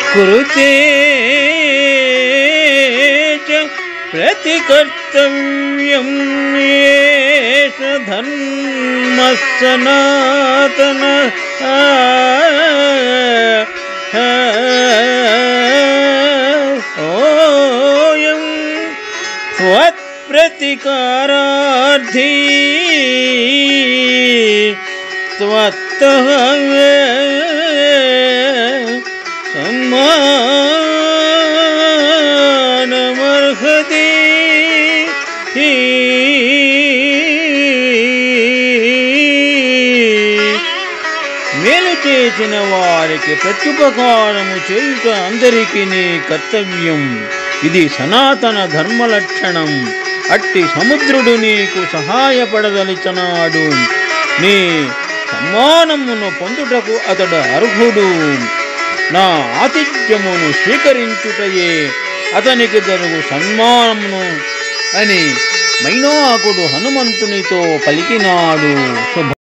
కురుతే చ ప్రతికర్తవ్యం ఏష ధర్మః సనాతనః ఓయం త్వత్ప్రతికారార్థీ త్వత్తః సమ్మానమర్హతి మేలు చేసిన వారికి ప్రత్యుపకారము చేయుట అందరికీ నీ కర్తవ్యం. ఇది సనాతన ధర్మ లక్షణం. అట్టి సముద్రుడు నీకు సహాయపడదలిచనాడు. నీ సమ్మానమును పొందుటకు అతడు అర్హుడు. నా ఆతిథ్యమును స్వీకరించుటయే అతనికి జరుగు సన్మానమును అని మైనాకుడు హనుమంతునితో పలికినాడు.